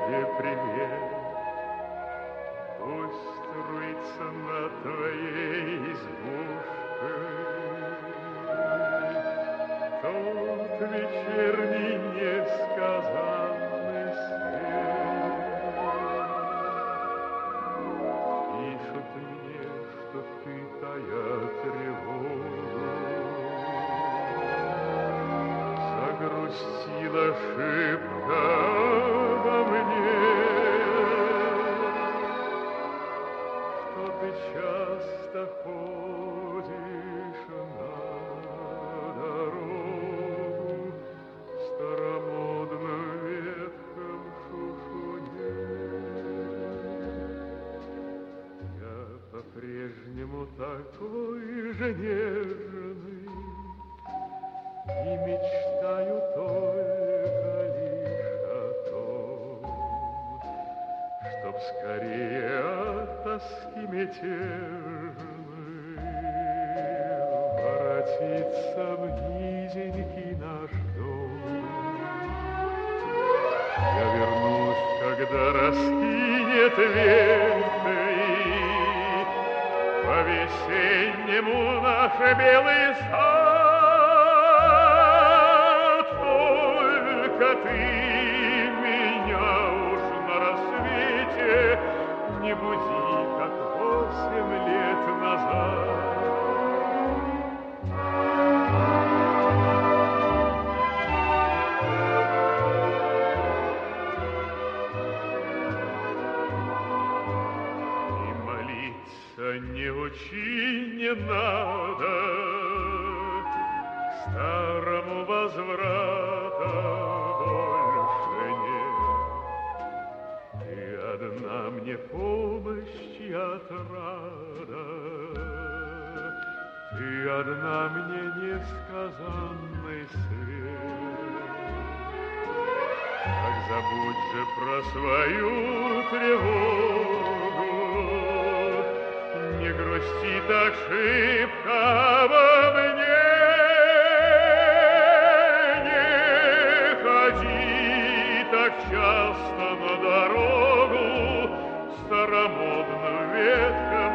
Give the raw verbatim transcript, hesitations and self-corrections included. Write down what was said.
тебе привет. Пусть струится над твоей избушкой тот вечерний несказанный свет. Пишут мне, что ты тая тревогу загрустила шибко во мне, что ты часто ходишь на дорогу в старомодном ветхом шушуне. Я по-прежнему такой же нежный и мечтаю только лишь о том, чтоб скорее от тоски мятежной воротиться в низенький наш дом. Я вернусь, когда раскинет ветви по-весеннему наш белый сад. Только ты меня уж на рассвете не буди, как восемь лет назад. И молиться не учи, не надо, к старому возврата больше нет. Ты одна мне помощь и отрада, ты одна мне несказанный свет. Так забудь же про свою тревогу, не грусти так шибко обо мне. Не ходи так часто на дорогу в старомодном ветхом